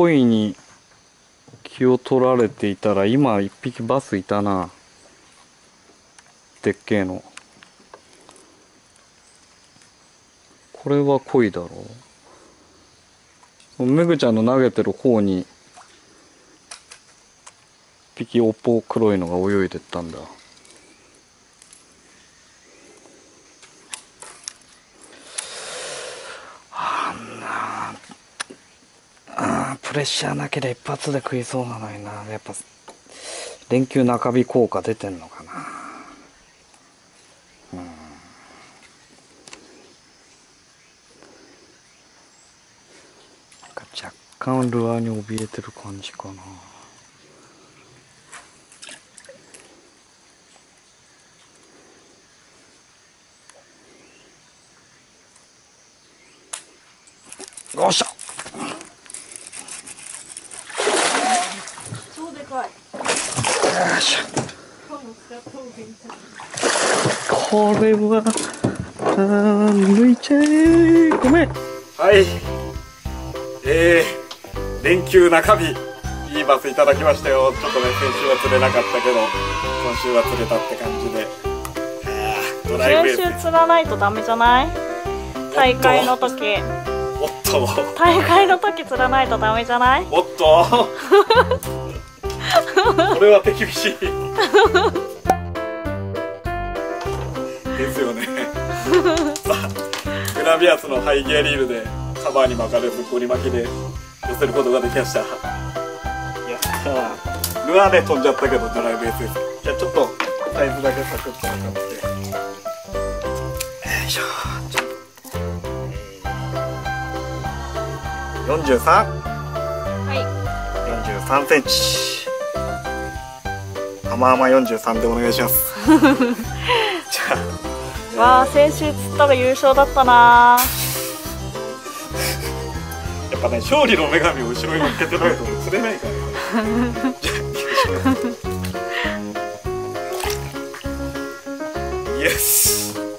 鯉に気を取られていたら、今一匹バスいたな。でっけえの。これは鯉だろう。めぐちゃんの投げてる方に一匹おっぽ黒いのが泳いでったんだ。プレッシャーなければ一発で食いそうなのにな。やっぱ連休中日効果出てんのかな。若干ルアーに怯えてる感じかな。よっしゃ。 超でかい。 よいしょ。これは抜いちゃえ。ごめん。はい。連休中日いいバスいただきましたよ。ちょっとね、先週は釣れなかったけど今週は釣れたって感じで、ドライブエース先週釣らないとダメじゃない？大会の時。 おっと大会の時釣らないとダメじゃない？ おっとこれは手厳しいですよねさあ、グラビアスのハイギアリールでカバーに巻かれずゴリ巻きで寄せることができました。やったー。ルアーで飛んじゃったけどドライブエースです。じゃあちょっとサイズだけサクッと測って、よいしょ。43？ はい。 43センチ。甘々43でお願いしますじゃあ、 わあ、先週釣ったら優勝だったな。 やっぱね、勝利の女神を後ろに乗っけてないと釣れないからイエス。